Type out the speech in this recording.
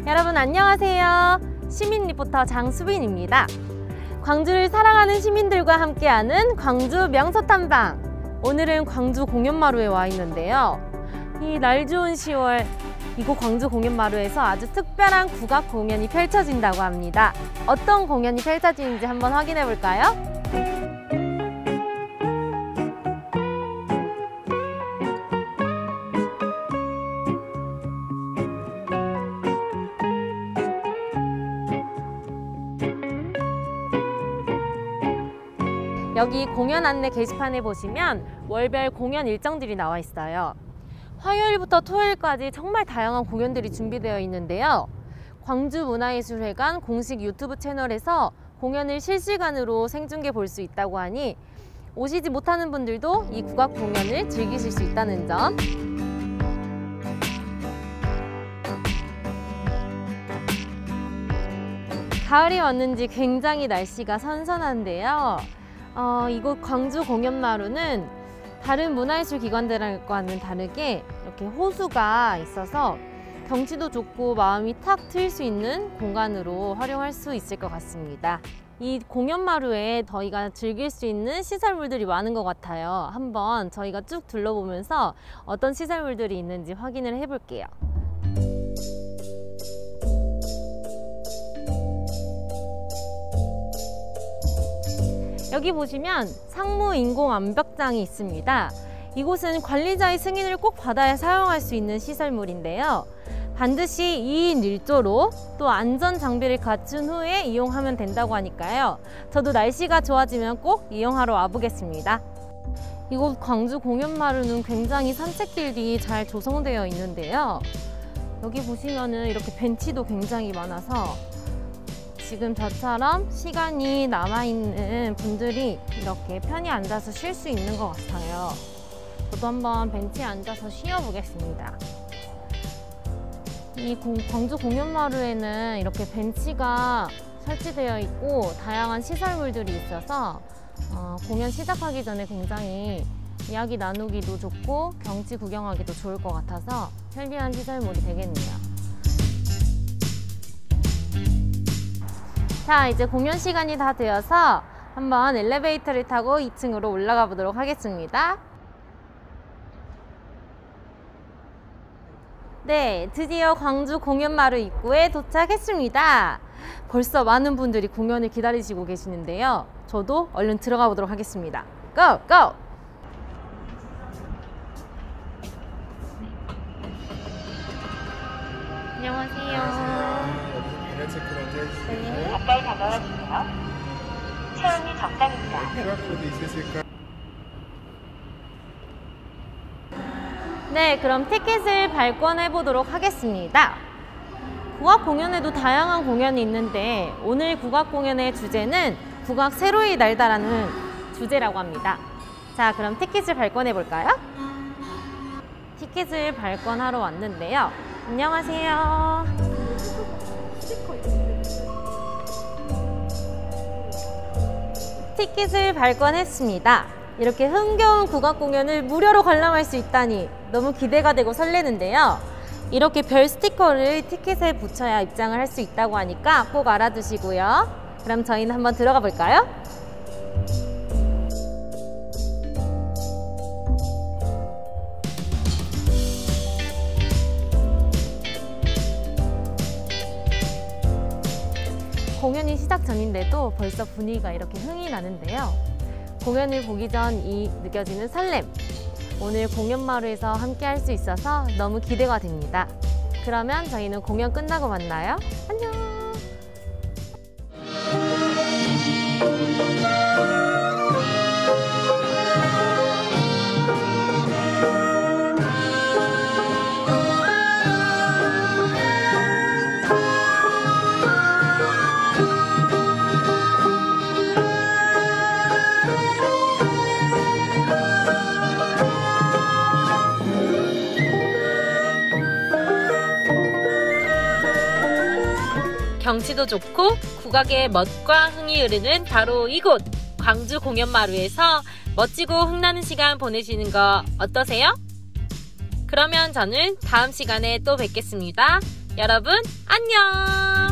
여러분 안녕하세요. 시민 리포터 장수빈입니다. 광주를 사랑하는 시민들과 함께하는 광주 명소 탐방. 오늘은 광주 공연마루에 와 있는데요. 이 날 좋은 10월 이곳 광주 공연마루에서 아주 특별한 국악 공연이 펼쳐진다고 합니다. 어떤 공연이 펼쳐지는지 한번 확인해 볼까요? 여기 공연 안내 게시판에 보시면 월별 공연 일정들이 나와 있어요. 화요일부터 토요일까지 정말 다양한 공연들이 준비되어 있는데요. 광주문화예술회관 공식 유튜브 채널에서 공연을 실시간으로 생중계 볼 수 있다고 하니 오시지 못하는 분들도 이 국악 공연을 즐기실 수 있다는 점. 가을이 왔는지 굉장히 날씨가 선선한데요. 이곳 광주 공연마루는 다른 문화예술 기관들과는 다르게 이렇게 호수가 있어서 경치도 좋고 마음이 탁 트일 수 있는 공간으로 활용할 수 있을 것 같습니다. 이 공연마루에 저희가 즐길 수 있는 시설물들이 많은 것 같아요. 한번 저희가 쭉 둘러보면서 어떤 시설물들이 있는지 확인을 해볼게요. 여기 보시면 상무 인공 암벽장이 있습니다. 이곳은 관리자의 승인을 꼭 받아야 사용할 수 있는 시설물인데요. 반드시 2인 1조로 또 안전 장비를 갖춘 후에 이용하면 된다고 하니까요. 저도 날씨가 좋아지면 꼭 이용하러 와보겠습니다. 이곳 광주 공연마루는 굉장히 산책길이 잘 조성되어 있는데요. 여기 보시면은 이렇게 벤치도 굉장히 많아서 지금 저처럼 시간이 남아있는 분들이 이렇게 편히 앉아서 쉴 수 있는 것 같아요. 저도 한번 벤치에 앉아서 쉬어보겠습니다. 이 광주 공연마루에는 이렇게 벤치가 설치되어 있고 다양한 시설물들이 있어서 공연 시작하기 전에 굉장히 이야기 나누기도 좋고 경치 구경하기도 좋을 것 같아서 편리한 시설물이 되겠네요. 자, 이제 공연 시간이 다 되어서 한번 엘리베이터를 타고 2층으로 올라가 보도록 하겠습니다. 네, 드디어 광주 공연마루 입구에 도착했습니다. 벌써 많은 분들이 공연을 기다리시고 계시는데요. 저도 얼른 들어가 보도록 하겠습니다. 고! 고! 안녕하세요. 네. 가까이 다가와 주세요. 체온이 적당입니다. 네, 그럼 티켓을 발권해 보도록 하겠습니다. 국악 공연에도 다양한 공연이 있는데 오늘 국악 공연의 주제는 국악 새로이 날다라는 주제라고 합니다. 자, 그럼 티켓을 발권해 볼까요? 티켓을 발권하러 왔는데요. 안녕하세요. 티켓을 발권했습니다. 이렇게 흥겨운 국악 공연을 무료로 관람할 수 있다니 너무 기대가 되고 설레는데요. 이렇게 별 스티커를 티켓에 붙여야 입장을 할 수 있다고 하니까 꼭 알아두시고요. 그럼 저희는 한번 들어가 볼까요? 공연이 시작 전인데도 벌써 분위기가 이렇게 흥이 나는데요. 공연을 보기 전 느껴지는 설렘. 오늘 공연마루에서 함께 할 수 있어서 너무 기대가 됩니다. 그러면 저희는 공연 끝나고 만나요. 안녕! 경치도 좋고 국악의 멋과 흥이 흐르는 바로 이곳 광주 공연마루에서 멋지고 흥나는 시간 보내시는 거 어떠세요? 그러면 저는 다음 시간에 또 뵙겠습니다. 여러분 안녕.